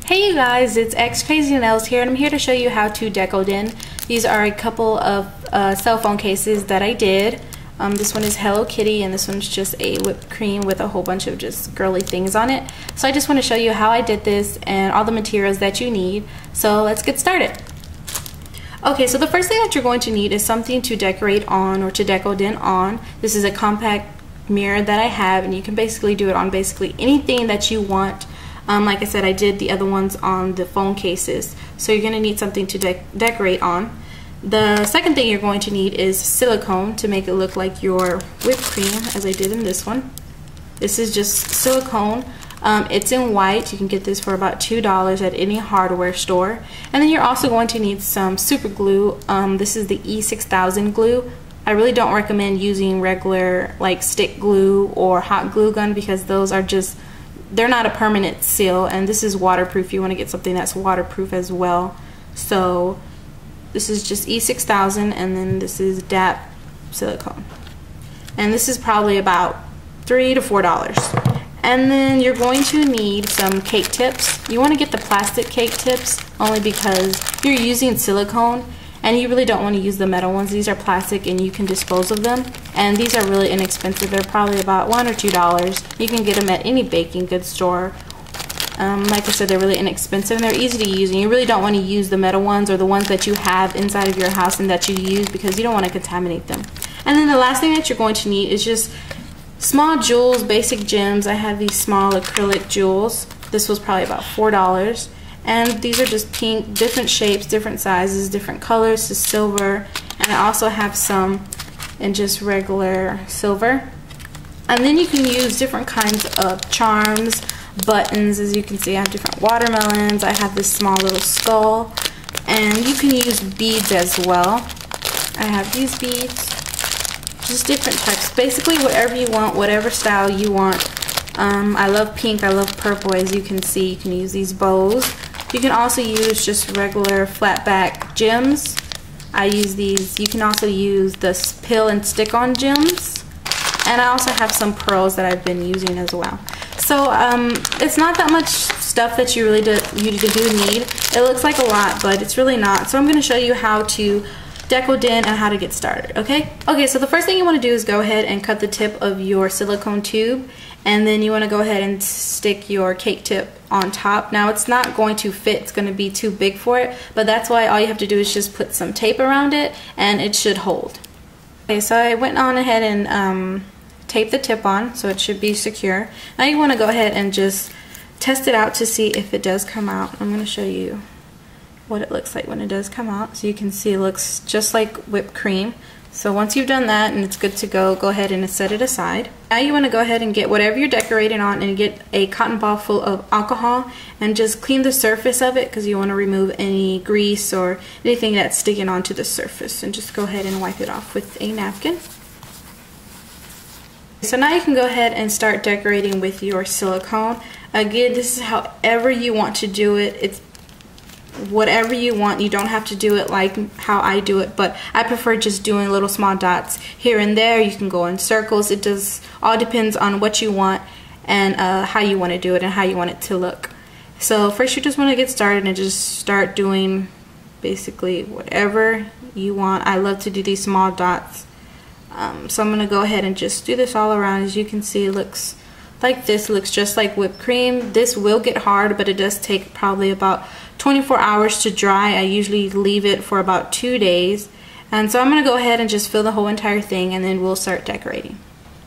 Hey you guys, it's X Crazy Nails here, and I'm here to show you how to deco din. These are a couple of cell phone cases that I did. This one is Hello Kitty, and this one's just a whipped cream with a whole bunch of just girly things on it. So I just want to show you how I did this and all the materials that you need. So let's get started. Okay, so the first thing that you're going to need is something to decorate on or to deco din on. This is a compact mirror that I have, and you can basically do it on basically anything that you want. Like I said, I did the other ones on the phone cases, so you're going to need something to decorate on. The second thing you're going to need is silicone to make it look like your whipped cream, as I did in this one. This is just silicone. It's in white. You can get this for about $2 at any hardware store. And then you're also going to need some super glue. This is the E6000 glue. I really don't recommend using regular like stick glue or hot glue gun, because those are just, they're not a permanent seal, and this is waterproof. You want to get something that's waterproof as well. So this is just E6000, and then this is DAP silicone, and this is probably about $3 to $4. And then you're going to need some cake tips. You want to get the plastic cake tips only because you're using silicone and you really don't want to use the metal ones. These are plastic and you can dispose of them, and these are really inexpensive. They're probably about $1 or $2. You can get them at any baking goods store. Like I said, they're really inexpensive and they're easy to use, and you really don't want to use the metal ones or the ones that you have inside of your house and that you use, because you don't want to contaminate them. And then the last thing that you're going to need is just small jewels, basic gems. I have these small acrylic jewels. This was probably about $4. And these are just pink, different shapes, different sizes, different colors, to silver. And I also have some in just regular silver. And then you can use different kinds of charms, buttons. As you can see, I have different watermelons. I have this small little skull. And you can use beads as well. I have these beads. Just different types. Basically whatever you want, whatever style you want. I love pink, I love purple. As you can see, you can use these bows. You can also use just regular flat back gems. I use these. You can also use the peel and stick on gems. And I also have some pearls that I've been using as well. So it's not that much stuff that you really do need. It looks like a lot, but it's really not. So I'm going to show you how to deco din and how to get started, okay? Okay, so the first thing you want to do is go ahead and cut the tip of your silicone tube, and then you want to go ahead and stick your cake tip on top. Now it's not going to fit, it's going to be too big for it, but that's why all you have to do is just put some tape around it and it should hold. Okay, so I went on ahead and taped the tip on, so it should be secure. Now you want to go ahead and just test it out to see if it does come out. I'm going to show you what it looks like when it does come out. So you can see it looks just like whipped cream. So once you've done that and it's good to go ahead and set it aside. Now you want to go ahead and get whatever you're decorating on and get a cotton ball full of alcohol and just clean the surface of it, because you want to remove any grease or anything that's sticking onto the surface, and just go ahead and wipe it off with a napkin. So now you can go ahead and start decorating with your silicone. Again, this is however you want to do it. It's whatever you want. You don't have to do it like how I do it, but I prefer just doing little small dots here and there. You can go in circles. It does all depends on what you want and how you want to do it and how you want it to look. So first you just want to get started and just start doing basically whatever you want. I love to do these small dots. So I'm going to go ahead and just do this all around. As you can see, it looks like this. It looks just like whipped cream. This will get hard, but it does take probably about 24 hours to dry. I usually leave it for about 2 days. And so I'm going to go ahead and just fill the whole entire thing, and then we'll start decorating.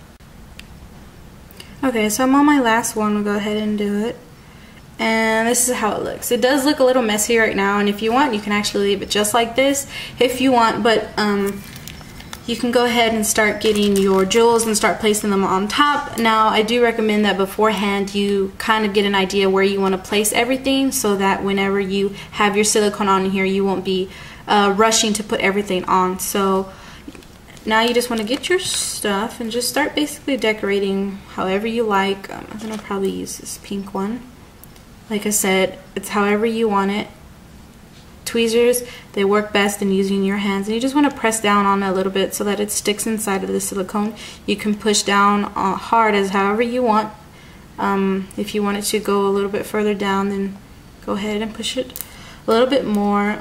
Okay, so I'm on my last one. We'll go ahead and do it. And this is how it looks. It does look a little messy right now, and if you want, you can actually leave it just like this if you want, but you can go ahead and start getting your jewels and start placing them on top. Now I do recommend that beforehand you kind of get an idea where you want to place everything, so that whenever you have your silicone on here, you won't be rushing to put everything on. So now you just want to get your stuff and just start basically decorating however you like. I'm going to probably use this pink one. Like I said, it's however you want it. Tweezers, they work best in using your hands, and you just want to press down on it a little bit so that it sticks inside of the silicone. You can push down hard as however you want. If you want it to go a little bit further down, then go ahead and push it a little bit more.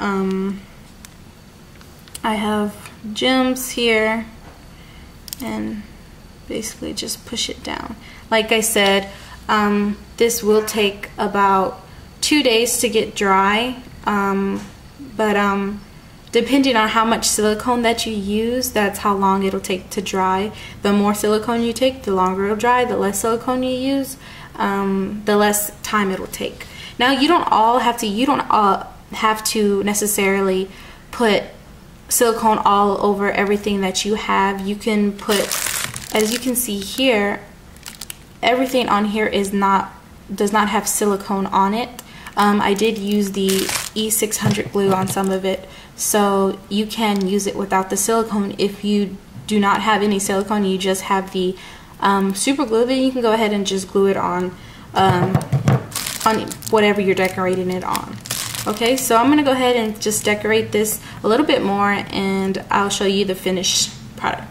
I have gems here, and basically just push it down. Like I said, this will take about 2 days to get dry, but depending on how much silicone that you use, that's how long it'll take to dry. The more silicone you take, the longer it'll dry. The less silicone you use, the less time it'll take. Now you don't all have to necessarily put silicone all over everything that you have. You can put, as you can see here, everything on here does not have silicone on it. I did use the E600 glue on some of it, so you can use it without the silicone. If you do not have any silicone, you just have the super glue, then you can go ahead and just glue it on whatever you're decorating it on. Okay, so I'm gonna go ahead and just decorate this a little bit more, and I'll show you the finished product.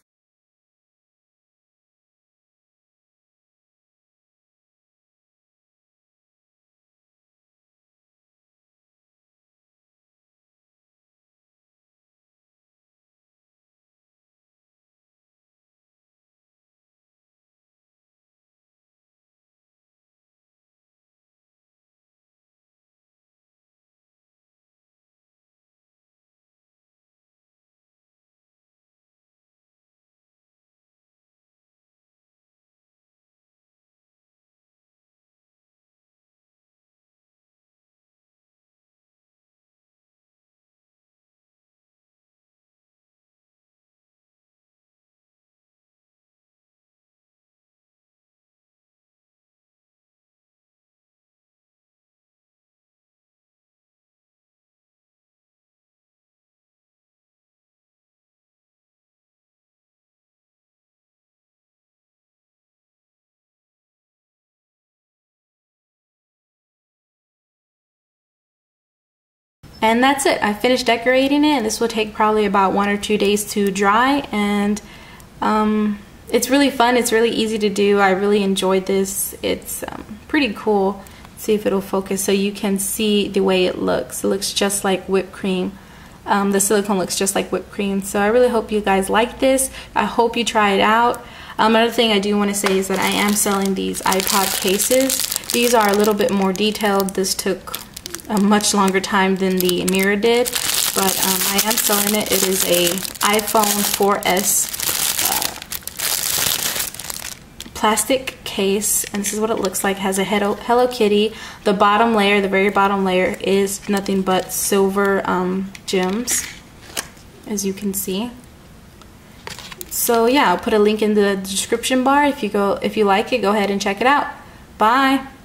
And that's it. I finished decorating it, and this will take probably about 1 or 2 days to dry, and it's really fun. It's really easy to do. I really enjoyed this. It's pretty cool. Let's see if it'll focus so you can see the way it looks. It looks just like whipped cream. The silicone looks just like whipped cream. So I really hope you guys like this. I hope you try it out. Another thing I do want to say is that I am selling these iPod cases. These are a little bit more detailed. This took a much longer time than the mirror did, but I am selling it. It is a iPhone 4S plastic case, and this is what it looks like. It has a Hello Kitty. The bottom layer, the very bottom layer, is nothing but silver gems, as you can see. So yeah, I'll put a link in the description bar. If you like it, go ahead and check it out. Bye.